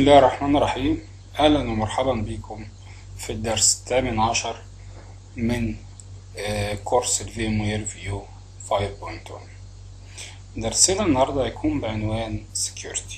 بسم الله الرحمن الرحيم. أهلا ومرحبا بكم في الدرس 18 من كورس الفيم وير فيو 5.1. درسنا النهاردة هيكون بعنوان Security.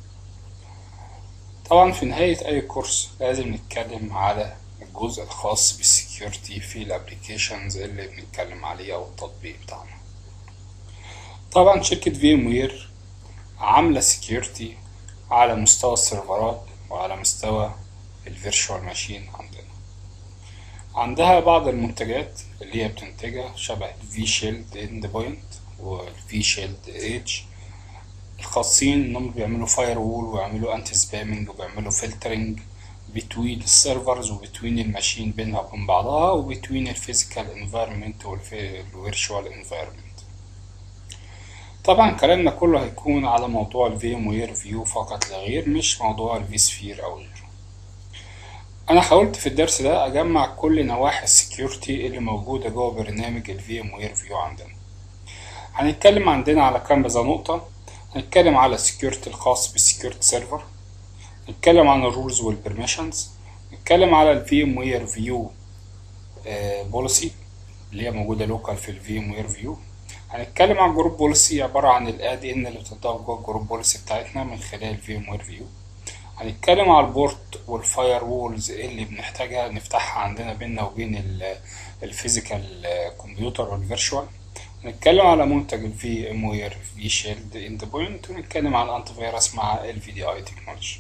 طبعا في نهاية أي كورس لازم نتكلم على الجزء الخاص بالسكيورتي في الابليكيشنز اللي بنتكلم عليه أو التطبيق بتاعنا. طبعا شركة فيم وير عاملة سكيورتي على مستوى السيرفرات وعلى مستوى الفيرتشوال ماشين. عندها بعض المنتجات اللي هي بتنتجها شبه في شيلد اند بوينت والفي شيلد ايدج، الخاصين انهم بيعملوا فاير وول ويعملوا انتي سبامنج وبيعملوا فلترنج بتوين السيرفرز وبتوين الماشين بينها وبين بعضها وبتوين الفيزيكال انفايرمنت والفيرتشوال انفايرمنت. طبعا كلامنا كله هيكون على موضوع الفيم وير فيو فقط لا غير، مش موضوع الفي سفير او غيره. انا حاولت في الدرس ده اجمع كل نواحي السكيورتي اللي موجوده جوه برنامج الفيم وير فيو عندنا. هنتكلم عندنا على كذا نقطه. هنتكلم على السكيورتي الخاص بالسكيورتي سيرفر، نتكلم عن الرولز والبرميشنز، نتكلم على الفيم وير فيو بوليسي اللي هي موجوده لوكال في الفيم وير فيو. هنتكلم عن جروب بوليسي عباره عن الاد ان اللي بتضاف جوه الجروب بوليسي بتاعتنا من خلال فيم وير فيو. هنتكلم على البورت والفاير وولز اللي بنحتاجها نفتحها عندنا بيننا وبين الفيزيكال كمبيوتر والفيرتشوال. هنتكلم على منتج الفي ام وير في شيلد اند بوينت، ونتكلم على الانتي فيروس مع الفي دي اي تكنولوجي.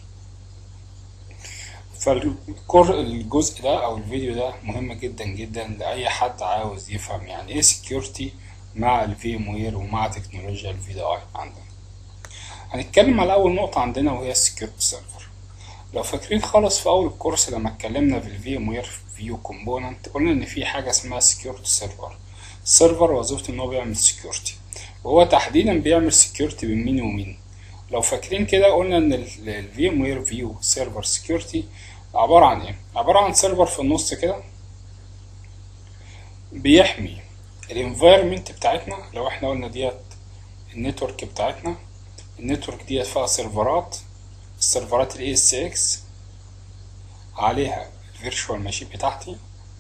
فالجزء ده او الفيديو ده مهم جدا جدا لاي حد عاوز يفهم يعني ايه سكيورتي مع الفي ام وير ومع تكنولوجيا الفي دي اي عندنا. هنتكلم على اول نقطه عندنا وهي السكيورتي سيرفر. لو فاكرين خالص في اول الكورس لما اتكلمنا في الفي ام وير فيو كومبوننت قلنا ان في حاجه اسمها سكيورتي سيرفر. السيرفر وظيفته ان هو بيعمل سكيورتي، وهو تحديدا بيعمل سكيورتي بين مين ومين. لو فاكرين كده قلنا ان الفي ام وير فيو سيرفر سكيورتي عباره عن ايه؟ عباره عن سيرفر في النص كده بيحمي الانفايرمنت بتاعتنا. لو احنا قلنا ديت النتورك بتاعتنا، النتورك ديت فيها سيرفرات، السيرفرات الاي اس اكس عليها الفيرتشوال ماشين بتاعتي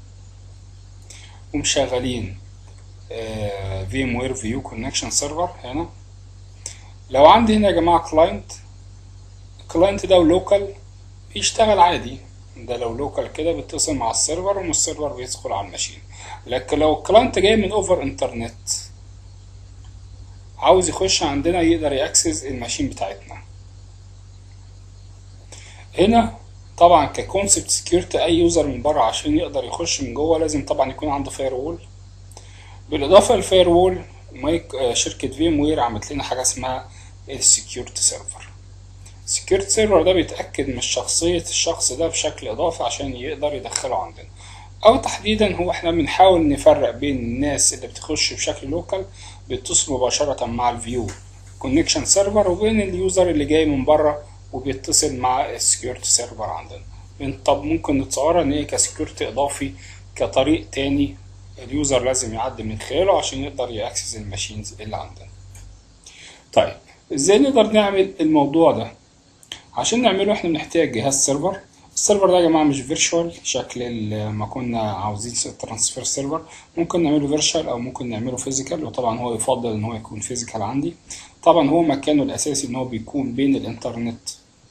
ومشغلين فيم وير فيو كونكشن سيرفر هنا. لو عندي هنا يا جماعه الكلاينت ده لوكال بيشتغل عادي، ده لو لوكال كده بيتصل مع السيرفر ومن السيرفر بيدخل على الماشين. لكن لو الكلاينت جاي من اوفر انترنت عاوز يخش عندنا يقدر ياكسس الماشين بتاعتنا. هنا طبعا ككونسبت سكيورتي اي يوزر من بره عشان يقدر يخش من جوه لازم طبعا يكون عنده فاير وول. بالاضافه للفاير وول شركه فيم وير عملت لنا حاجه اسمها السكيورتي سيرفر. السكيورتي سيرفر ده بيتاكد من شخصيه الشخص ده بشكل اضافي عشان يقدر يدخله عندنا، او تحديدا هو احنا بنحاول نفرق بين الناس اللي بتخش بشكل لوكال بيتصل مباشره مع الفيو كونكشن سيرفر وبين اليوزر اللي جاي من بره وبيتصل مع السكيورتي سيرفر عندنا. طب ممكن نتصورها ان هي كسكيورتي اضافي كطريق تاني اليوزر لازم يعدي من خلاله عشان يقدر ياكسس الماشينز اللي عندنا. طيب ازاي نقدر نعمل الموضوع ده؟ عشان نعمله احنا بنحتاج جهاز سيرفر. السيرفر ده يا جماعه مش فيرتشوال شكل ما كنا عاوزين ترانسفير سيرفر، ممكن نعمله فيرتشوال او ممكن نعمله فيزيكال، وطبعا هو يفضل ان هو يكون فيزيكال عندي. طبعا هو مكانه الاساسي ان هو بيكون بين الانترنت.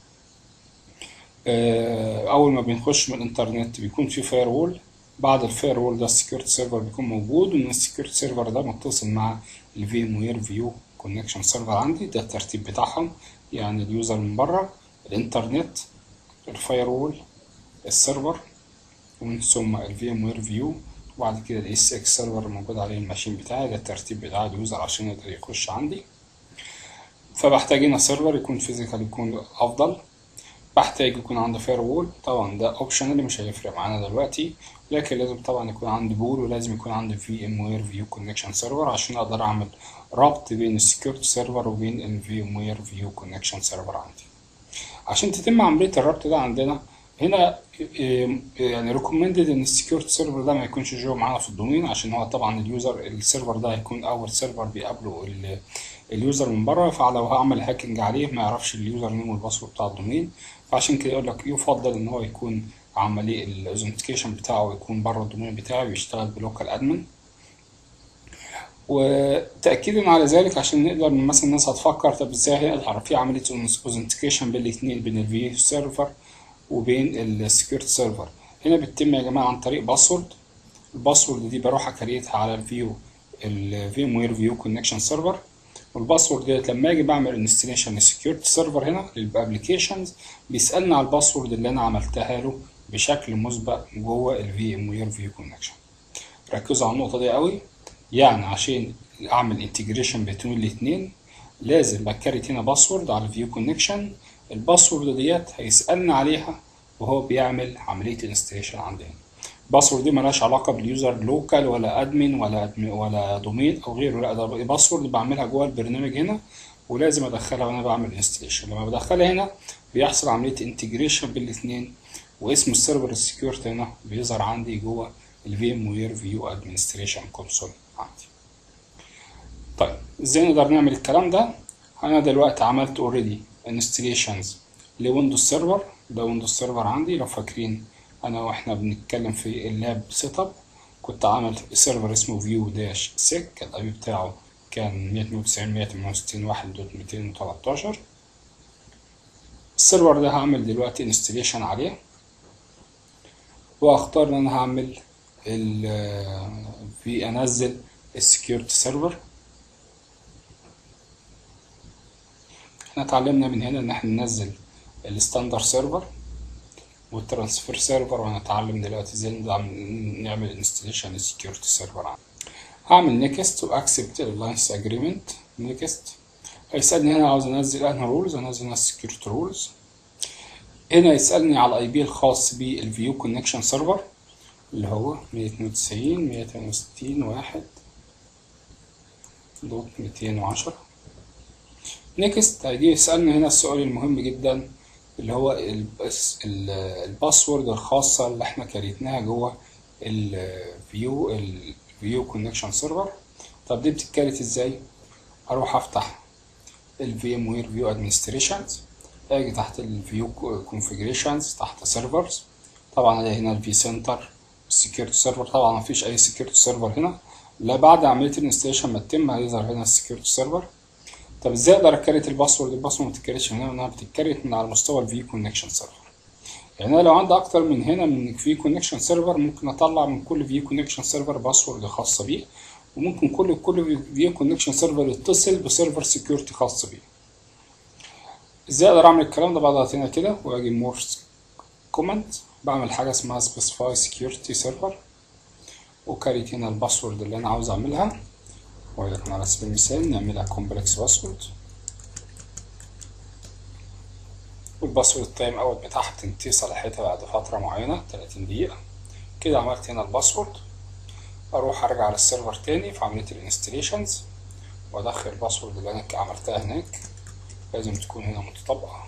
اول ما بنخش من الانترنت بيكون في فاير وول، بعد الفاير وول ده السكيورتي سيرفر بيكون موجود، ومن السكيورتي سيرفر ده متصل مع الفيم وير فيو كونكشن سيرفر عندي. ده الترتيب بتاعهم، يعني اليوزر من بره، الانترنت، الفاير وول، السيرفر، ومن ثم الفيم وير فيو، وبعد كده الاس اكس سيرفر موجود عليه الماشين بتاعي. ده الترتيب بتاع اليوزر عشان يقدر يخش عندي. فبحتاج هنا سيرفر يكون فيزيكال يكون افضل، بحتاج يكون عندي فاير وول. طبعا ده اوبشن اللي مش هيفرق معانا دلوقتي، لكن لازم طبعا يكون عندي بول، ولازم يكون عندي في ام وير فيو كونكشن سيرفر عشان اقدر اعمل ربط بين السكيورتي سيرفر وبين الفي ام وير فيو كونكشن سيرفر عندي. عشان تتم عمليه الربط ده عندنا هنا يعني ريكومندد ان السكيورتي سيرفر ده ما يكونش جوه معانا في الدومين، عشان هو طبعا اليوزر السيرفر ده هيكون اول سيرفر بيقابله اليوزر من بره، فلو هعمل هاكينج عليه ما يعرفش اليوزر نيم والباسورد بتاع الدومين. فعشان كده يقول لك يفضل ان هو يكون عمليه الاوثنتيكيشن بتاعه يكون بره الدومين بتاعه ويشتغل بلوكال ادمن. وتأكيدا على ذلك عشان نقدر مثلا الناس هتفكر طب ازاي هنقدر في عملية اوثنتيكيشن بين الاثنين، بين الفي سيرفر وبين السكيورتي سيرفر. هنا بتتم يا جماعة عن طريق باسورد. الباسورد دي بروح اكريتها على الفيم وير فيو كونكشن سيرفر، والباسورد ديت لما اجي بعمل انستليشن للسكيورتي سيرفر هنا للابلكيشنز بيسألني على الباسورد اللي انا عملتها له بشكل مسبق جوه الفيم وير فيو كونكشن. ركزوا على النقطة دي قوي، يعني عشان اعمل انتجريشن بين الاثنين لازم بكريت هنا باسورد على الفيو كونكشن. الباسورد ديت هيسألني عليها وهو بيعمل عملية الانستليشن عندنا. الباسورد دي ملهاش علاقة باليوزر لوكال ولا ادمن ولا دومين او غيره، لا ده باسورد بعملها جوه البرنامج هنا ولازم ادخلها وانا بعمل انستليشن. لما بدخلها هنا بيحصل عملية انتجريشن بين الاثنين، واسم السيرفر السكيورتي هنا بيظهر عندي جوه الفيم وير فيو ادمنستريشن كونسول عندي. طيب ازاي نقدر نعمل الكلام ده؟ انا دلوقتي عملت اوريدي انستليشنز لويندوز سيرفر. ده ويندوز سيرفر عندي، لو فاكرين انا واحنا بنتكلم في اللاب سيت اب كنت عامل سيرفر اسمه فيو داش سيك، الاي بي بتاعه كان 192.168.1.213. السيرفر ده هعمل دلوقتي انستليشن عليه واختار ان انا هعمل في انزل السكيورتي سيرفر. احنا اتعلمنا من هنا ان احنا ننزل الستاندر سيرفر والترانسفير سيرفر، وهنتعلم دلوقتي ازاي نعمل انستليشن للسكيورتي سيرفر. هعمل نيكست واكسبت اللاينس اجريمنت. نيكست هيسالني هنا عاوز انزل انهي رولز، انزل هنا السكيورتي رولز. هنا يسالني على الاي بي الخاص بالفيو كونكشن سيرفر اللي هو 192.168.1.210. نيكست هيجي يسألني هنا السؤال المهم جدا اللي هو الباسورد الخاصة اللي احنا كريتناها جوه الفيو كونكشن سيرفر. طب دي بتتكريت ازاي؟ اروح افتح الفيم وير فيو ادمنستريشنز، اجي تحت الفيو كونفيجريشنز تحت سيرفرز، طبعا الاقي هنا الفي سنتر السكيورتي سيرفر. طبعا مفيش اي سكيورتي سيرفر هنا، لا بعد عملية الانستليشن ما تتم هيظهر هنا السكيورتي سيرفر. طب ازاي اقدر اكريت الباسورد؟ الباسورد ما بتتكريتش من هنا، انها بتتكريت من على مستوى الفي كونكشن سيرفر. يعني انا لو عندي اكتر من هنا من في كونكشن سيرفر ممكن اطلع من كل في كونكشن سيرفر باسورد خاصه بيه، وممكن كل في كونكشن سيرفر يتصل بسيرفر سكيورتي خاص بيه. ازاي اقدر اعمل الكلام ده؟ بضغط هنا كده واجي مور كومنت، بعمل حاجه اسمها سبيسيفاي سكيورتي سيرفر وكريت هنا الباسورد اللي انا عاوز اعملها، ولكن على سبيل المثال نعملها كومبلكس باسورد، والباسورد التايم اوت بتاعها بتنتهي صلاحيتها بعد فترة معينة 30 دقيقة. كده عملت هنا الباسورد. اروح ارجع للسيرفر تاني في عملية الانستليشنز وادخل الباسورد اللي انا عملتها هناك، لازم تكون هنا متطابقة.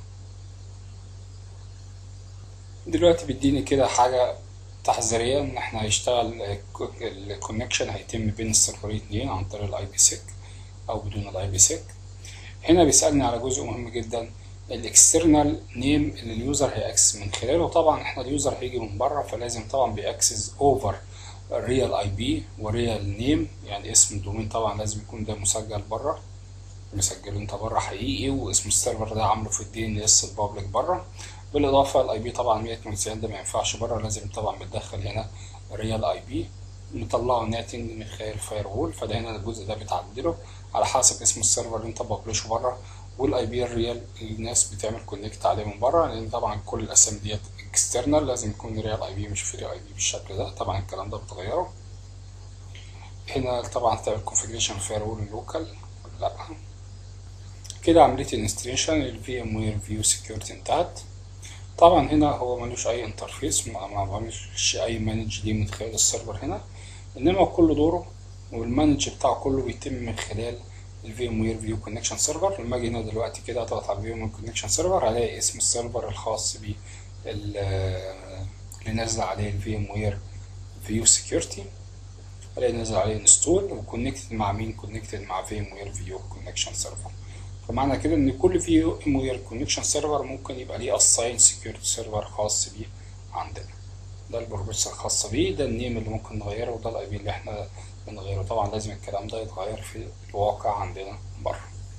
دلوقتي بيديني كده حاجة تحذيرية ان احنا هيشتغل الكونكشن هيتم بين السيرفرين اتنين عن طريق الاي بي سيك او بدون الاي بي سيك. هنا بيسألني على جزء مهم جدا، الاكسترنال نيم اللي اليوزر هيأكسس من خلاله. طبعا احنا اليوزر هيجي من بره فلازم طبعا بيأكسس اوفر ريال اي بي وريال نيم، يعني اسم الدومين طبعا لازم يكون ده مسجل بره، مسجله انت بره حقيقي، واسم السيرفر ده عامله في الدي ان اس البابليك بره. بالاضافه الاي بي طبعا 192 ده ما ينفعش بره، لازم طبعا بتدخل هنا ريال اي بي نطلعه ناتنج من خلال الفاير وول. فده هنا الجزء ده بتعدله على حسب اسم السيرفر اللي انت ببلشه بره، والاي بي الريال الناس بتعمل كونكت عليه من بره، لان طبعا كل الاسامي ديت اكسترنال لازم يكون ريال اي بي مش فري اي بي بالشكل ده. طبعا الكلام ده بتغيره هنا. طبعا تعمل كونفيجريشن فاير وول لوكال لا. كده عمليه الانستليشن الفي ام وير فيو سكيورتي انتهت. طبعا هنا هو ملوش اي انترفيس، ما بعملش اي مانج دي من خلال السيرفر هنا، انما كل دوره والمانج بتاعه كله بيتم من خلال الفيم وير فيو كونكشن سيرفر. لما اجي هنا دلوقتي كده اضغط على الفيم وير كونكشن سيرفر هلاقي اسم السيرفر الخاص بيه اللي نازل عليه الفيم وير فيو سكيورتي، الاقي نازل عليه انستول وكونكتد مع مين؟ كونكتد مع فيم وير فيو كونكشن سيرفر. فمعنى كده ان كل فيم وير كونكشن سيرفر ممكن يبقى ليه اساين سكيورتي سيرفر خاص بيه عندنا. ده البروبرتيز الخاصة بيه، ده النيم اللي ممكن نغيره، وده الاي بي اللي احنا بنغيره. طبعا لازم الكلام ده يتغير في الواقع عندنا بره.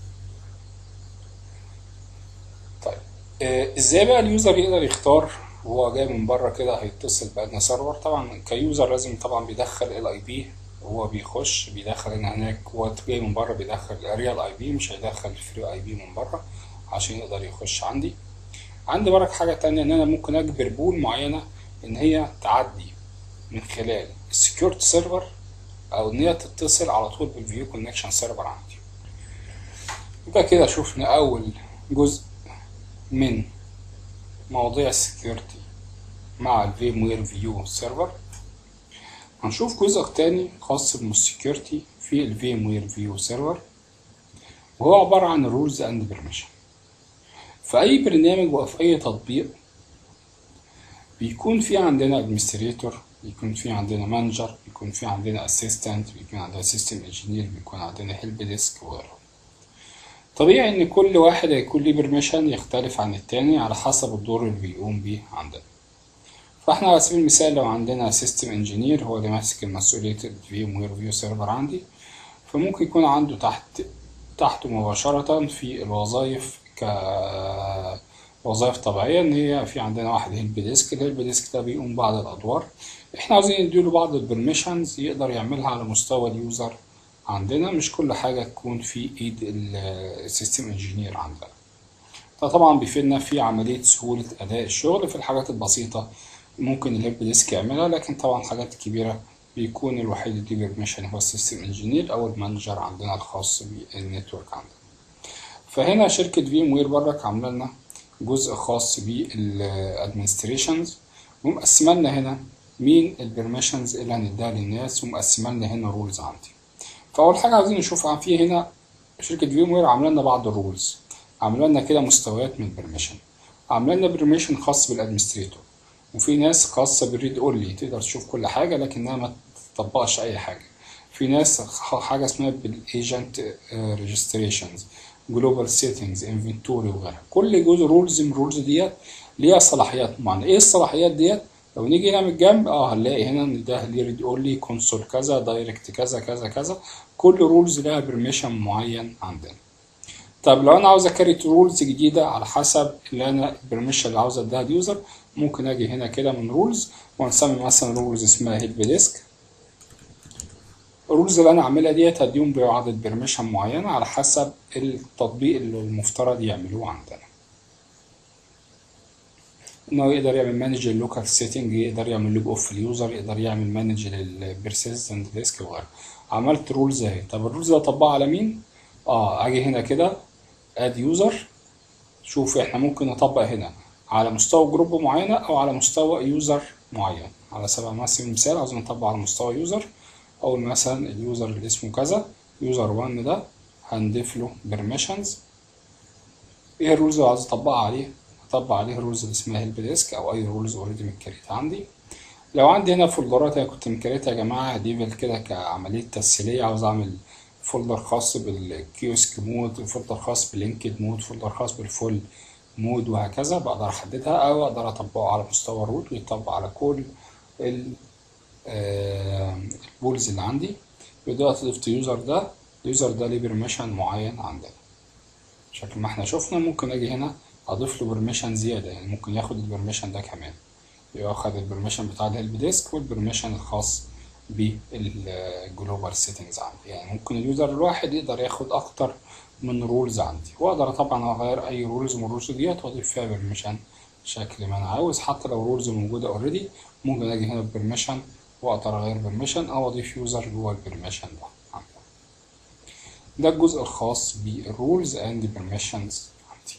طيب ازاي بقى اليوزر يقدر يختار وهو جاي من بره كده هيتصل بأدنى سيرفر؟ طبعا كيوزر لازم طبعا بيدخل الاي بي وهو بيخش، بيدخل ان هناك هو جاي من بره بيدخل الريال اي بي، مش هيدخل الفري اي بي من بره عشان يقدر يخش عندي. عندي برك حاجة تانية، ان انا ممكن اجبر بول معينة ان هي تعدي من خلال السكيورتي سيرفر او ان هي تتصل على طول بالفيو كونكشن سيرفر عندي. يبقى كده شفنا اول جزء من مواضيع السكيورتي مع الفيم وير فيو سيرفر. هنشوف جزء تاني خاص بالسكيورتي في الفيم وير فيو سيرفر، وهو عبارة عن الرولز اند بيرميشن. في اي برنامج وفي اي تطبيق بيكون في عندنا ادمنستريتور، بيكون في عندنا مانجر، بيكون في عندنا اسيستنت، بيكون عندنا سيستم انجينير، بيكون عندنا هيلب ديسك وغيره. طبيعي ان كل واحد هيكون ليه بيرميشن يختلف عن التاني على حسب الدور اللي بيقوم بيه عندنا. فاحنا على سبيل المثال لو عندنا سيستم انجينير هو اللي ماسك مسؤولية الفيم وير فيو سيرفر عندي، فممكن يكون عنده تحته مباشرة في الوظائف كوظائف طبيعية، ان هي في عندنا واحد هيلب ديسك. الهيلب ديسك ده بيقوم بعض الادوار، احنا عاوزين نديله بعض البرميشنز يقدر يعملها على مستوى اليوزر عندنا، مش كل حاجة تكون في ايد السيستم انجينير عندنا. ده طبعا بيفيدنا في عملية سهولة أداء الشغل. في الحاجات البسيطة ممكن الهيلب ديسك يعملها، لكن طبعا الحاجات الكبيرة بيكون الوحيد اللي ليه بيرميشن هو السيستم انجينير أو المانجر عندنا الخاص بالنتورك عندنا. فهنا شركة فيم وير برك عاملة لنا جزء خاص بالادمنستريشنز، ومقسمة لنا هنا مين البرميشنز اللي هنديها للناس، ومقسمة لنا هنا رولز عندي. فأول حاجة عايزين نشوفها في هنا شركة فيم وير عاملة لنا بعض الرولز، عاملة لنا كده مستويات من البرميشن. عاملة لنا برميشن خاص بالادمنستريتور، وفي ناس خاصة بالريد اونلي تقدر تشوف كل حاجة لكنها ما تطبقش أي حاجة. في ناس حاجة اسمها بالايجنت ريجستريشنز، جلوبال سيتنجز، انفنتوري وغيرها. كل جزء رولز من الرولز ديت ليها صلاحيات معينة. ايه الصلاحيات ديت؟ لو نيجي هنا من الجنب هنلاقي هنا ان ده ليه ريد اونلي، كونسول كذا، دايركت كذا كذا كذا. كل رولز لها برميشن معين عندنا. طب لو انا عاوز اكريت رولز جديده على حسب اللي انا البرميشن اللي عاوز اديها اليوزر، ممكن اجي هنا كده من رولز ونسمي مثلا رولز اسمها هيلب ديسك. الرولز اللي انا عاملها ديت هديهم بعدد برميشن معينه على حسب التطبيق اللي المفترض يعملوه عندنا. انه يقدر يعمل مانج اللوكال سيتنج، يقدر يعمل لوج اوف اليوزر، يقدر يعمل مانج للبيرسيستنت ديسك وغيره. عملت رولز اهي. طب الرولز ده اطبقها على مين؟ اجي هنا كده اد يوزر. شوف احنا ممكن نطبق هنا على مستوى جروب معينة او على مستوى يوزر معين. على سبيل المثال عاوزين نطبق على مستوى يوزر، او مثلا اليوزر اللي اسمه كذا يوزر 1 ده هنضيف له برميشنز. ايه الرولز اللي عاوز اطبقها عليه؟ اطبق عليه الرولز اللي اسمها هيلب ديسك او اي رولز اوريدي متكريت عندي. لو عندي هنا فولدرات انا كنت مكريتها يا جماعه ديفل كده كعمليه تسهيليه، عاوز اعمل فولدر خاص بالكيوسك مود، فولدر خاص باللينكد مود، فولدر خاص بالفول مود، وهكذا بقدر احددها او اقدر اطبقه على مستوى الروت ويطبق على كل البولز اللي عندي. دلوقتي ضفت يوزر ده، اليوزر ده ليه برميشن معين عندنا شكل ما احنا شفنا. ممكن اجي هنا اضيف له برميشن زياده، يعني ممكن ياخد البرميشن ده كمان، ياخد البرميشن بتاع الهيلب ديسك والبرميشن الخاص بالجلوبال سيتنجز عندي. يعني ممكن اليوزر الواحد يقدر ياخد اكتر من رولز عندي، واقدر طبعا اغير اي رولز من الرولز ديت واضيف فيها برميشن شكل ما انا عاوز. حتى لو رولز موجوده اوريدي ممكن اجي هنا ببرميشن واقدر اغير برميشن او اضيف يوزر جوه البرميشن ده. ده الجزء الخاص بالرولز اند برميشنز عندي.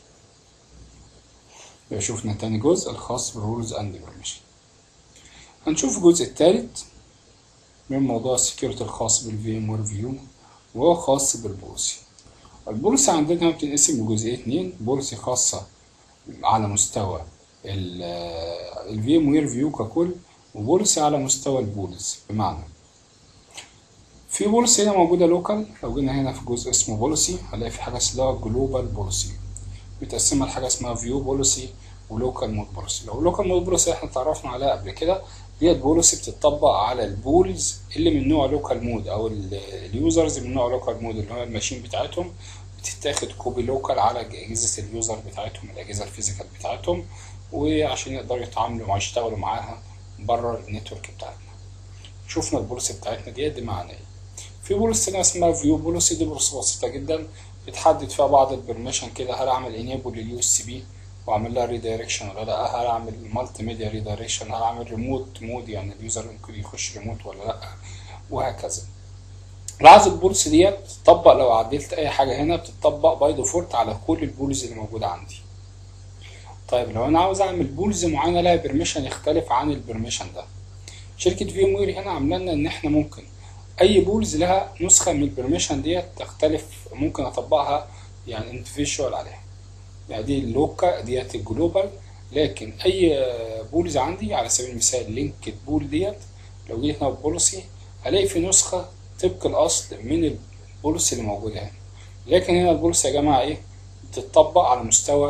شوفنا تاني جزء الخاص بالرولز اند برميشن. هنشوف الجزء الثالث من موضوع السكيورتي الخاص بالفيم وير فيو، وهو خاص بالبوليسي. البوليسي عندنا بتنقسم لجزئين اتنين، بوليسي خاصة على مستوى الفيم وير فيو ككل، وبوليسي على مستوى البوليس. بمعنى في بوليسي هنا موجودة لوكال. لو جينا هنا في جزء اسمه بوليسي هنلاقي في حاجة اسمها جلوبال بوليسي، متقسمة لحاجة اسمها فيو بوليسي ولوكال مود بوليسي. لو لوكال مود بوليسي احنا اتعرفنا عليها قبل كده، ديت بوليسي بتطبق على البولز اللي من نوع لوكال مود او اليوزرز من نوع لوكال مود، اللي هو الماشين بتاعتهم بتتاخد كوبي لوكال على اجهزة اليوزر بتاعتهم، الاجهزة الفيزيكال بتاعتهم، وعشان يقدروا يتعاملوا ويشتغلوا معاها بره النتورك بتاعتنا. شفنا البوليسي بتاعتنا دي معنى ايه. في بوليسي هنا اسمها فيو بوليسي، دي بوليسي بسيطة جدا بتحدد فيها بعض البرميشن كده، هل اعمل انيبل لليو اس بي واعمل لها ريدايركشن ولا لا، هل اعمل مالتي ميديا ريدايركشن، هل اعمل ريموت مود يعني اليوزر ممكن يخش ريموت ولا لا، وهكذا. لاحظ البوليسي ديت تطبق لو عدلت اي حاجة هنا بتطبق باي ديفولت على كل البوليز اللي موجودة عندي. طيب لو انا عاوز اعمل بولز معينة لها برميشن يختلف عن البرميشن ده، شركة فيم وير هنا عاملة لنا ان احنا ممكن اي بولز لها نسخة من البرميشن ديت تختلف، ممكن اطبقها يعني انديفيدوال عليها. يعني دي اللوكا ديت الجلوبال، لكن اي بولز عندي على سبيل المثال لينكد بول ديت لو جيت هنا بوليسي هلاقي في نسخة طبق الاصل من البوليسي اللي موجودة هنا، لكن هنا البوليسي يا جماعة ايه بتطبق على مستوى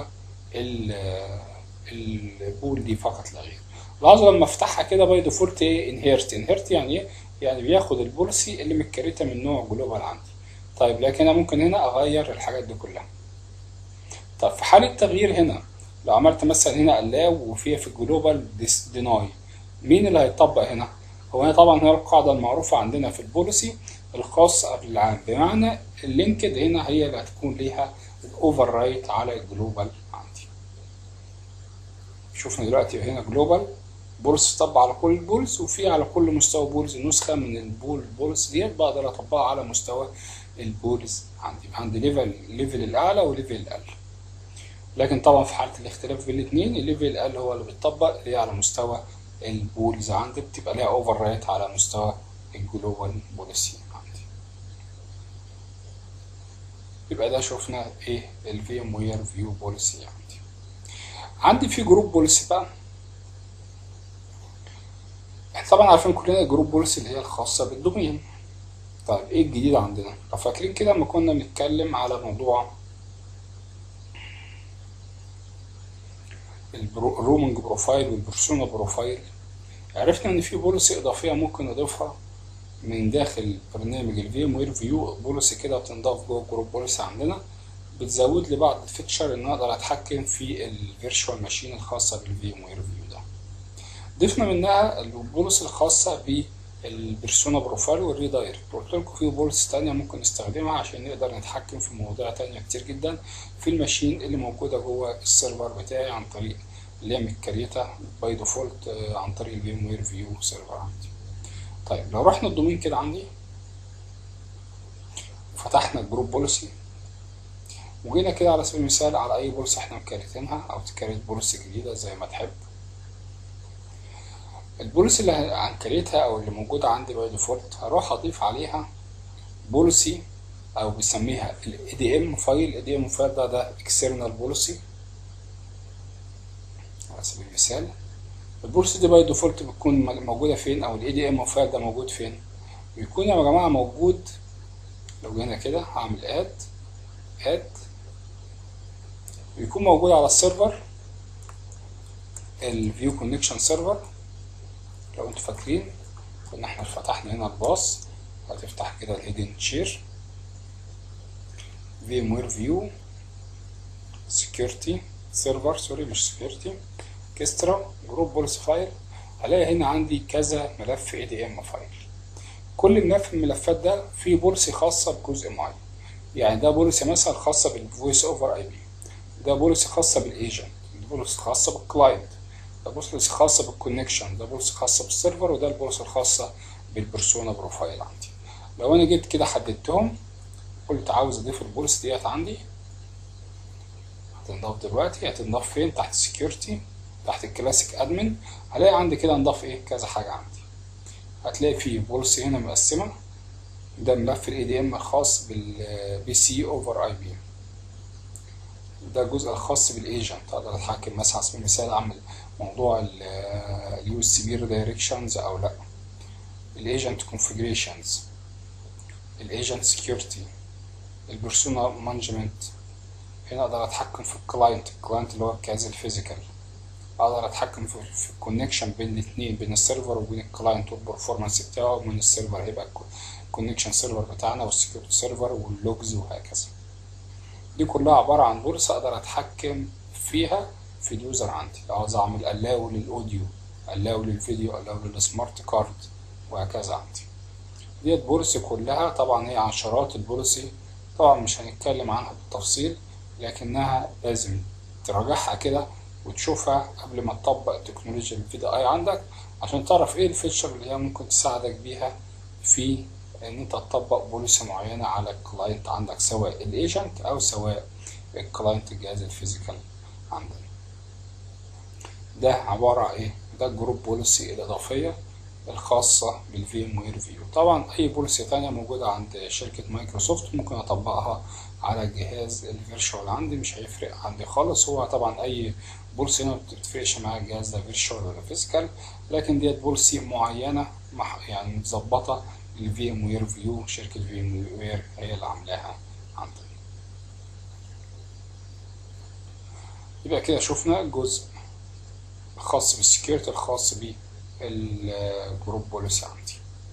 البول دي فقط لا غير. لاحظوا لما افتحها كده باي ديفولت ايه انهيرت يعني ايه؟ يعني بياخد البوليسي اللي متكريته من نوع جلوبال عندي. طيب لكن انا ممكن هنا اغير الحاجات دي كلها. طب في حالة تغيير هنا لو عملت مثلا هنا allow وفيها في الجلوبال deny، مين اللي هيطبق هنا؟ هو هنا طبعا هي القاعدة المعروفة عندنا في البوليسي الخاصة قبل العام، بمعنى اللينكد هنا هي اللي هتكون ليها الاوفر رايت على الجلوبال عندي. شوفنا دلوقتي هنا جلوبال بولس تطبق على كل البولز، وفي على كل مستوى بولز نسخة من البولز ديت بقدر اطبقها على مستوى البولز عندي، عندي ليفل الاعلى وليفل الاقل. لكن طبعا في حالة الاختلاف بين الاثنين الليفل الاقل هو اللي بيتطبق اللي هي على مستوى البولز عندي، بتبقى ليها اوفر رايت على مستوى الجلوبال بوليسي عندي. يبقى ده شفنا ايه الفيم وير فيو بوليسي عندي في جروب بوليسي بقى. احنا طبعا عارفين كلنا الجروب بوليسي اللي هي الخاصة بالدومين. طيب ايه الجديد عندنا؟ لو فاكرين كده لما كنا بنتكلم على موضوع الرومنج بروفايل والبرسونا بروفايل، عرفنا ان في بوليسي اضافية ممكن نضيفها من داخل برنامج الفيم وير فيو، بوليسي كده بتنضاف جوه الجروب بوليسي عندنا، بتزود لي بعض الفيتشر ان اقدر اتحكم في الفيرتشوال ماشين الخاصة بالفيم وير فيو ده. ضفنا منها البوليسي الخاصة بالبرسونا بروفايل والريدايركت، قلت لكم في بوليسي تانية ممكن نستخدمها عشان نقدر نتحكم في مواضيع تانية كتير جدا في الماشين اللي موجودة جوه السيرفر بتاعي عن طريق اللي هي متكريتة باي ديفولت عن طريق الفيم وير فيو سيرفر عندي. طيب لو رحنا الدومين كده عندي فتحنا الجروب بوليسي وجينا كده على سبيل المثال على اي بوليسي احنا مكريتينها او تكريت بوليسي جديدة زي ما تحب، البوليسي اللي هنكريتها او اللي موجودة عندي باي ديفولت هروح اضيف عليها بوليسي او بسميها ال ADM فايل. ال ADM فايل ده external بوليسي على سبيل المثال. البوليسي دي باي ديفولت بتكون موجودة فين، او ال ADM فايل ده موجود فين؟ بيكون يا جماعة موجود لو جينا كده هعمل اد بيكون موجود على السيرفر الفيو كونكشن سيرفر. لو انتوا فاكرين كنا احنا فتحنا هنا الباص، هتفتح كده الهيدن شير فيم وير فيو سكيورتي سيرفر، سوري مش سكيورتي، كسترا جروب بوليسي فايل. هلاقي هنا عندي كذا ملف ADM فايل، كل ملف من الملفات ده فيه بوليسي خاصة بجزء معين. يعني ده بوليسي مثلا خاصة بالفويس اوفر اي بي، ده بوليسي خاصة بالايجنت، ده بوليسي خاصة بالكلاينت، ده بوليسي خاصة بالكونكشن، ده بوليسي خاصة بالسيرفر، وده البوليسي الخاصة بالبرسونا بروفايل عندي. لو انا جيت كده حددتهم قلت عاوز اضيف البوليسي ديت عندي، هتنضاف دلوقتي. هتنضاف فين؟ تحت سكيورتي تحت الكلاسيك ادمن. هلاقي عندي كده انضاف ايه كذا حاجة عندي. هتلاقي فيه بوليسي هنا مقسمة، ده ملف ال ADM الخاص بالبي سي اوفر اي بي، ده الجزء الخاص بالايجنت، اقدر اتحكم مثلا على سبيل المثال اعمل موضوع اليو اس بي ريدايركشنز او لا، الايجنت كونفيجريشنز. الايجنت سكيورتي، البيرسونا مانجمنت. هنا اقدر اتحكم في الكلاينت اللي هو الجهاز الفيزيكال. اقدر اتحكم في الكونكشن بين الاثنين، بين السيرفر وبين الكلاينت، والبرفورمانس بتاعه. من السيرفر هيبقى الكونكشن سيرفر بتاعنا، والسكيورتي سيرفر، واللوجز، وهكذا. دي كلها عبارة عن بوليس اقدر اتحكم فيها في اليوزر عندي. لو عاوز اعمل الاو للاوديو، الاو للفيديو، الاو للسمارت كارد، وهكذا عندي. ديت بوليسي كلها طبعا هي عشرات البوليسي، طبعا مش هنتكلم عنها بالتفصيل، لكنها لازم تراجعها كده وتشوفها قبل ما تطبق تكنولوجيا الفي اي عندك، عشان تعرف ايه الفيتشر اللي هي ممكن تساعدك بيها في ان انت تطبق بوليسي معينة على الكلاينت عندك، سواء الايجنت او سواء الكلاينت الجهاز الفيزيكال عندك. ده عبارة عن ايه؟ ده الجروب بوليسي الاضافية الخاصة بالفي ام وير فيو. طبعا اي بوليسي تانية موجودة عند شركة مايكروسوفت ممكن اطبقها على الجهاز الفيرشوال عندي، مش هيفرق عندي خالص. هو طبعا اي بوليسي هنا مبتفرقش مع الجهاز ده فيرشوال ولا فيزيكال، لكن ديت بوليسي معينة يعني متظبطة الفي ام وير فيو، شركة في ام وير هي اللي عاملاها عندنا. يبقى كده شفنا الجزء الخاص بالسكيورتي الخاص بالجروب بوليسي عندي.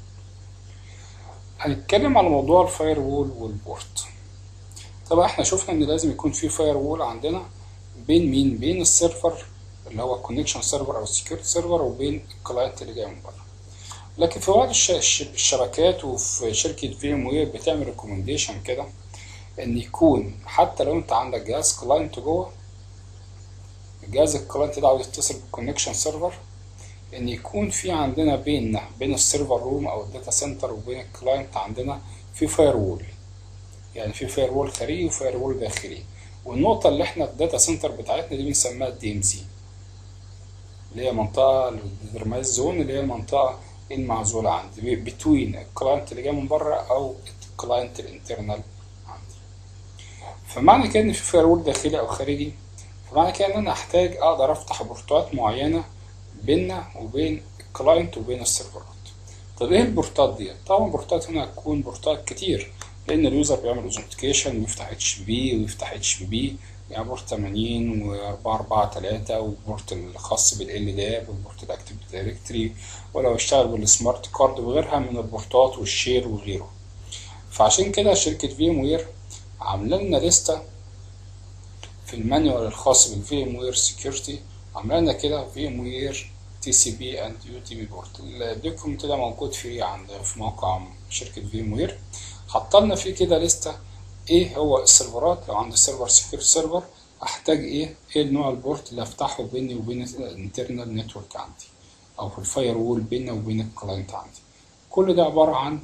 هنتكلم على موضوع الفاير وول والبورت. طبعا احنا شفنا ان لازم يكون في فاير وول عندنا بين مين؟ بين السيرفر اللي هو الكونكشن سيرفر او السكيورتي سيرفر، وبين الكلاينت اللي جاي من بره. لكن في بعض الشبكات وفي شركة في ام وير بتعمل ريكومنديشن كده ان يكون حتى لو انت عندك جهاز كلاينت جوه، الجهاز الكلاينت ده عاوز يتصل بالكونكشن سيرفر، ان يكون في عندنا بين السيرفر روم او الداتا سنتر وبين الكلاينت عندنا في فاير وول. يعني في فاير وول خارجي وفاير وول داخلي. والنقطة اللي احنا الداتا سنتر بتاعتنا دي بنسميها الدي ام سي، اللي هي منطقة الديترمايز زون، اللي هي المنطقة المعزولة عندي بتوين الكلاينت اللي جاي من بره او الكلاينت الانترنال عندي. فمعنى كده ان في فاير وول داخلي او خارجي، فمعنى كده ان انا احتاج اقدر افتح بورتات معينة بيننا وبين الكلاينت وبين السيرفرات. طب ايه البورتات دي؟ طبعا البورتات هنا هتكون بورتات كتير، لان اليوزر بيعمل اوثنتيكيشن ويفتح اتش بي ويفتح اتش بي بي، يعني بورت 80 و443، والبورت الخاص بالال داب، والبورت الاكتيف دايركتري، ولو اشتغل بالسمارت كارد وغيرها من البورتات والشير وغيره. فعشان كده شركة في ام وير عامله لنا لسته في المانيوال الخاص بالفي ام وير سكيورتي، عامله لنا كده في ام وير تي سي بي اند يو تي بي بورت. الدوكيومنت ده موجود في موقع شركة في ام وير. حطلنا فيه كده لستة ايه هو السيرفرات، لو عندي سيرفر سكيورتي سيرفر احتاج ايه النوع البورت اللي افتحه بيني وبين الانترنال نتورك عندي، او في الفاير وول بيني وبين الكلاينت عندي. كل ده عبارة عن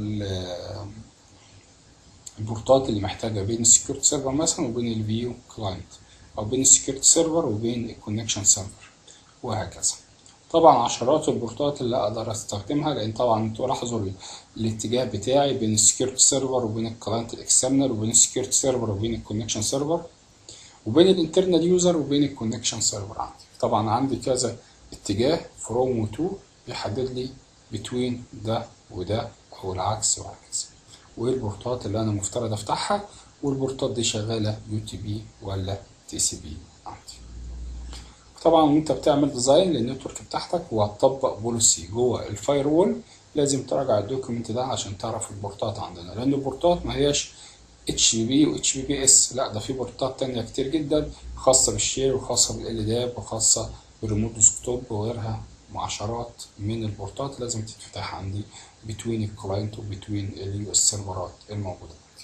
البورتات اللي محتاجة بين السكيورتي سيرفر مثلا وبين الفيو كلاينت، او بين السكيورتي سيرفر وبين الكونكشن سيرفر، وهكذا. طبعا عشرات البورتات اللي اقدر استخدمها، لان طبعا انتوا لاحظوا الاتجاه بتاعي بين السكيورتي سيرفر وبين الكلاينت الاكسترنال، وبين السكيورتي سيرفر وبين الكونكشن سيرفر، وبين الانترنال يوزر وبين الكونكشن سيرفر عندي. طبعا عندي كذا اتجاه فروم وتو بيحدد لي بتوين ده وده او العكس وهكذا، وايه البورتات اللي انا مفترض افتحها، والبورتات دي شغاله يو تي بي ولا تي سي بي عندي. طبعا وانت بتعمل ديزاين للنتورك بتاعتك وهتطبق بوليسي جوه الفاير وول، لازم تراجع الدوكيومنت ده عشان تعرف البورتات عندنا، لان البورتات ما هياش اتش بي بي واتش بي بي اس، لا ده في بورتات تانية كتير جدا خاصة بالشير وخاصة بالال داب وخاصة بالريموت ديسكتوب وغيرها. عشرات من البورتات لازم تتفتح عندي بتوين الكلاينت وبتوين السيرفرات الموجودة عندي.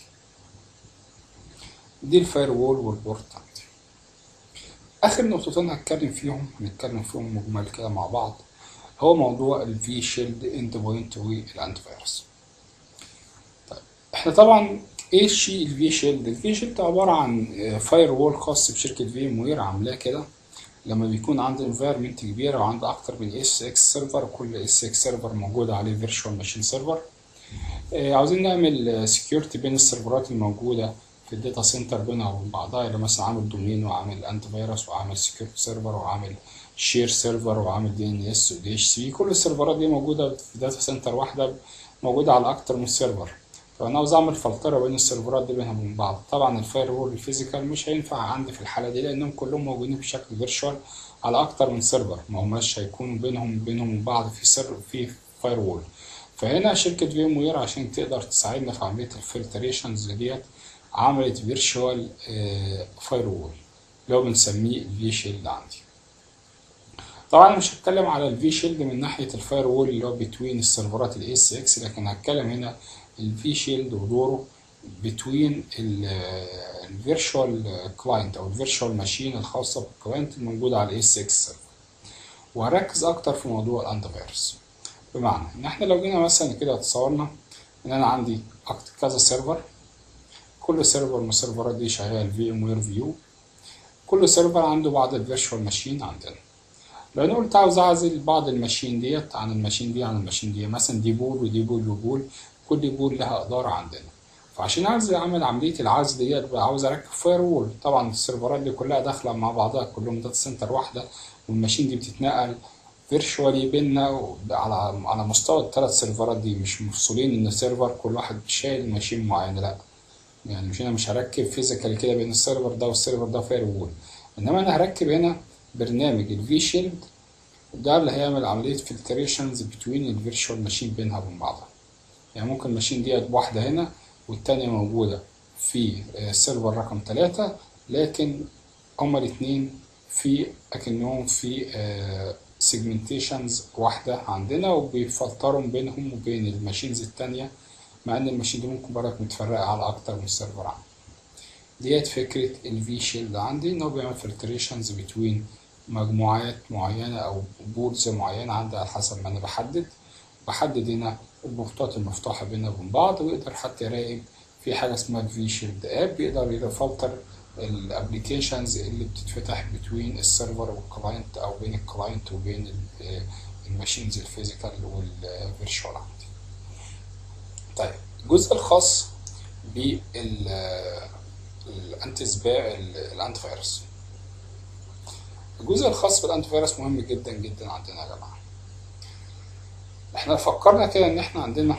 دي الفاير وول والبورت عندي. اخر نقطتين هنتكلم فيهم مجمل كده مع بعض، هو موضوع الفي شيلد اند بوينت والانتي فيروس. طيب احنا طبعا ايه الشيء الفي شيلد؟ الفي شيلد عباره عن فاير وول خاص بشركه في ام وير عاملاه كده. لما بيكون عندي انفايرمنت كبيره وعندي اكتر من اس اكس سيرفر، كل اس اكس سيرفر موجود عليه فيرتشوال ماشين سيرفر، عاوزين نعمل سكيورتي بين السيرفرات الموجوده في الداتا سنتر بينها وبين بعضها، يعني مثلا عامل دومين وعامل انتي فيروس وعامل سكيورتي سيرفر وعامل شير سيرفر وعامل دي ان اس ودي اتش سي. كل السيرفرات دي موجوده في داتا سنتر واحده، موجوده على اكتر من سيرفر. طب انا عاوز اعمل فلتره بين السيرفرات دي بينها وبين بعض. طبعا الفاير وول الفيزيكال مش هينفع عندي في الحاله دي، لانهم كلهم موجودين بشكل فيرتشوال على اكتر من سيرفر، ما هماش هيكونوا بينهم وبين بعض في في فاير وول. فهنا شركه فيم وير عشان تقدر تساعدنا في عمليه الفلتريشنز ديت عملت فيرتشوال فاير وول اللي هو بنسميه الفي شيلد عندي. طبعا مش هتكلم على الفي شيلد من ناحيه الفاير وول اللي هو بتوين السيرفرات الاي اس اكس، لكن هتكلم هنا الفي شيلد ودوره بتوين الفيرتشوال كلاينت او الفيرتشوال ماشين الخاصه بالكلاينت الموجوده على الاي اس اكس سيرفر. وهركز اكتر في موضوع الانتي فيروس، بمعنى ان احنا لو جينا مثلا كده تصورنا ان انا عندي كذا سيرفر، كل سيرفر من السيرفرات دي شغال في ام وير فيو، كل سيرفر عنده بعض الفيرتشوال ماشين عندنا. لو انا قلت عاوز اعزل بعض الماشين ديت عن الماشين دي عن الماشين دي، مثلا دي بول ودي بول وبول، كل بول لها اداره عندنا. فعشان اعمل عمليه العزل ديت بقى عاوز اركب فاير وول. طبعا السيرفرات دي كلها داخله مع بعضها، كلهم داتا سنتر واحده، والماشين دي بتتنقل فيرتشوالي بيننا على مستوى الثلاث سيرفرات دي، مش مفصولين ان السيرفر كل واحد شايل ماشين معينه، لا. يعني مش هركب فيزيكال كده بين السيرفر ده والسيرفر ده فاير وول، انما انا هركب هنا برنامج الفي شيلد ده اللي هيعمل عملية filtrations between الفيرتشوال ماشين بينها وبين بعضها. يعني ممكن الماشين ديت واحدة هنا والتانية موجودة في سيرفر رقم 3، لكن هما الاتنين أكنهم في segmentations واحدة عندنا، وبيفلتروا بينهم وبين الماشينز التانية، مع إن الماشين دي ممكن برضك متفرقة على أكتر من سيرفر عندي. ديت فكرة الفي شيلد عندي، إن هو بيعمل filtrations between مجموعات معينة أو بولز معينة عندي على حسب ما أنا بحدد هنا البورتات المفتوحة بيننا وبين بعض. ويقدر حتى يراقب في حاجة اسمها الفي شيلد اب، يقدر يفلتر الابليكيشنز اللي بتتفتح بين السيرفر والكلاينت أو بين الكلاينت وبين الماشينز الفيزيكال والفيرتشوال عندي. طيب الجزء الخاص بالانتي فيروس. الجزء الخاص بالانتي فيروس مهم جدا جدا عندنا يا جماعه. احنا فكرنا كده ان احنا عندنا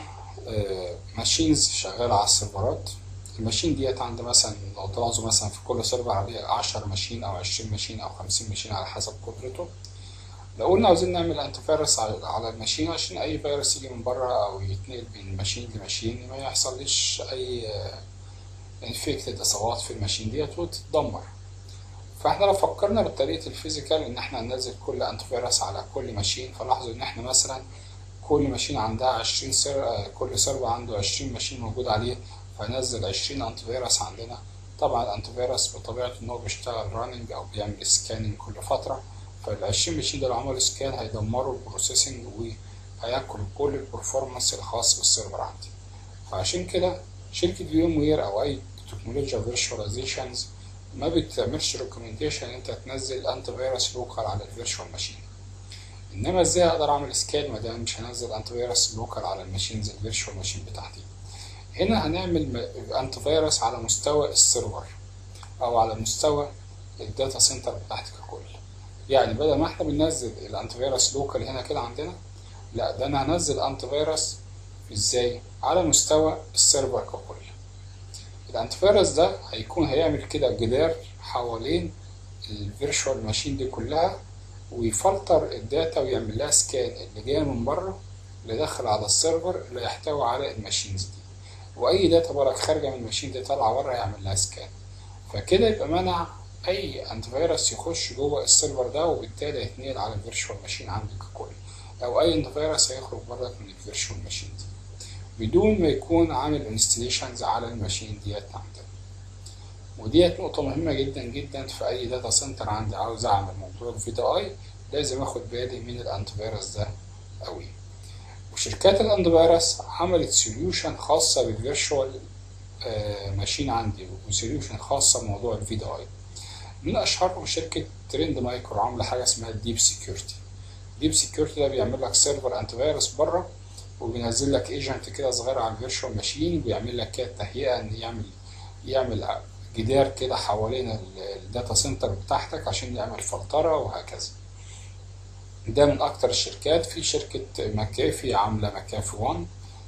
ماشينز شغاله على السيرفرات. الماشين ديت عند مثلا لو تلاحظوا مثلا في كل سيرفر عليه 10 ماشين او 20 ماشين او 50 ماشين على حسب قدرته. لو قلنا عاوزين نعمل انتي فيروس على الماشين عشان اي فيروس يجي من بره او يتنقل من ماشين لماشين ما يحصلش اي انفكتد اصابات في الماشين ديت وتتدمر. فاحنا لو فكرنا بطريقه الفيزيكال ان احنا ننزل كل انتي فيروس على كل ماشين، فلاحظوا ان احنا مثلا كل ماشين عندها 20 كل سيرفر عنده 20 ماشين موجود عليه، فنزل 20 انتي فيروس عندنا. طبعا الانتي فيروس بطبيعته ان هو بيشتغل راننج او بيعمل سكاننج كل فتره، فال20 ماشين ده لو عملوا سكان هيدمروا البروسيسنج وهياكل كل البرفورمانس الخاص بالسيرفر عندي. فعشان كده شركه فيم وير او اي تكنولوجيا فيرتشواليزيشنز ما بتعملش ريكومنديشن انت تنزل انتي فيروس لوكال على الفيرتشوال ماشين. انما ازاي اقدر اعمل سكان ما دام مش هنزل انتي فيروس لوكال على الماشينز الفيرتشوال ماشين بتاعتي؟ هنا هنعمل انتي فيروس على مستوى السيرفر او على مستوى الداتا سنتر بتاعتي ككل. يعني بدل ما احنا بننزل الانتي فيروس لوكال هنا كده عندنا، لا ده انا هنزل انتي فيروس ازاي على مستوى السيرفر ككل. الانتي فيروس ده هيعمل كده جدار حوالين الفيرتشوال ماشين دي كلها، ويفلتر الداتا ويعمل لها سكان اللي جايه من بره اللي داخل على السيرفر اللي يحتوي على الماشينز دي، واي داتا برك خارجه من الماشين دي طالعه بره يعمل لها سكان. فكده يبقى منع اي انتي فيروس يخش جوه السيرفر ده وبالتالي يتنقل على الفيرتشوال ماشين عندك ككل، او اي انتي فيروس هيخرج برك من الفيرتشوال ماشين دي بدون ما يكون عامل انستليشنز على الماشين ديت عندنا. وديت نقطة مهمة جدا جدا في أي داتا سنتر عندي عاوز أعمل موضوع الفي دي أي، لازم أخد بالي من الأنتي فيروس ده أوي. وشركات الأنتي فيروس عملت سوليوشن خاصة بالفيرتشوال ماشين عندي، وسوليوشن خاصة بموضوع الفي دي أي. من أشهرهم شركة ترند مايكرو عاملة حاجة اسمها ديب سيكيورتي. ديب سيكيورتي ده بيعمل لك سيرفر أنتي فيروس بره، وبينزل لك ايجنت كده صغير على الفيرتشوال ماشين، ويعمل لك كده تهيئة إن يعمل جدار كده حوالين الداتا سنتر بتاعتك عشان يعمل فلترة وهكذا. ده من اكتر الشركات. في شركة مكافي عاملة مكافي 1،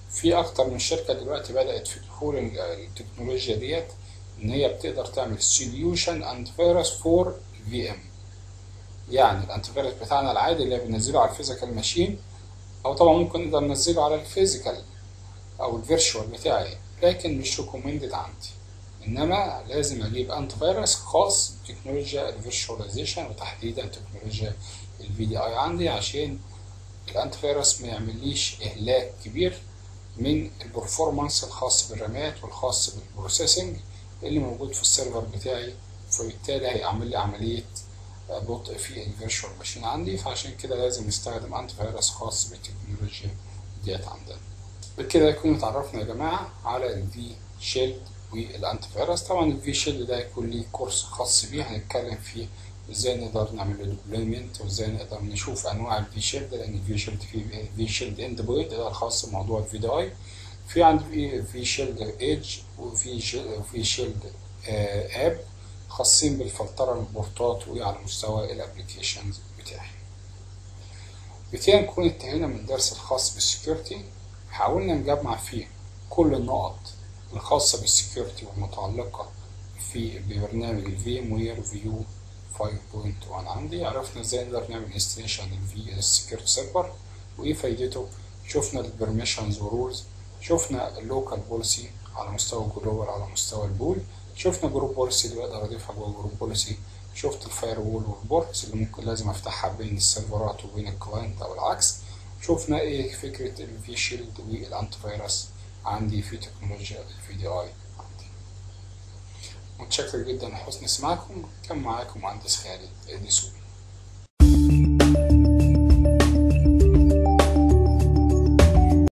في اكتر من شركة دلوقتي بدأت في دخول التكنولوجيا ديت، ان هي بتقدر تعمل سوليوشن انتي فيروس فور في ام. يعني الانتي فيروس بتاعنا العادي اللي بننزله على الفيزيكال ماشين، او طبعا ممكن نقدر ننزله على الفيزيكال او الفيرشوال بتاعي، لكن مش ريكومندد عندي. انما لازم اجيب انتي فيروس خاص بتكنولوجيا الفيرشواليزيشن، وتحديدا تكنولوجيا الفي دي اي عندي، عشان الانتي فيروس ما يعمليش اهلاك كبير من البرفورمانس الخاص بالرامات والخاص بالبروسيسنج اللي موجود في السيرفر بتاعي، فبالتالي هيعمل لي عملية بطء في الفيرشوال ماشين عندي. فعشان كده لازم نستخدم انتي فيروس خاص بالتكنولوجيا ديت عندنا. بكده يكون اتعرفنا يا جماعة على الفي شيلد والانتي فيروس. طبعا الفي شيلد ده يكون ليه كورس خاص بيه هنتكلم فيه ازاي نقدر نعمل له ديبلويمنت، وازاي نقدر نشوف انواع الفي شيلد، لان الفي شيلد فيه في شيلد اند بوينت ده الخاص بموضوع الفي دي اي، في عندي في شيلد ايدج، وفي شيلد اب خاصين بالفلترة البورتات وعلى مستوى الابليكيشنز بتاعي. بكده نكون انتهينا من الدرس الخاص بالسكيورتي. حاولنا نجمع فيه كل النقط الخاصة بالسكيورتي والمتعلقة في ببرنامج الفيم وير فيو 5.1 عندي. عرفنا ازاي نقدر نعمل انستليشن السكيورتي سيرفر وايه فايدته، شفنا البرميشنز ورولز، شفنا اللوكال بوليسي على مستوى الجلوبال على مستوى البول، شفنا جروب بوليسي اللي بقدر اضيفها جوه جروب بوليسي، شفت الفاير وول والبورتس اللي ممكن لازم افتحها بين السيرفرات وبين الكلاينت او العكس، شفنا ايه فكرة الفي شيلد والانتي فيروس عندي في تكنولوجيا الفي دي اي عندي. متشكر جدا لحسن سماعكم. كان معاكم مهندس خالد اديسون.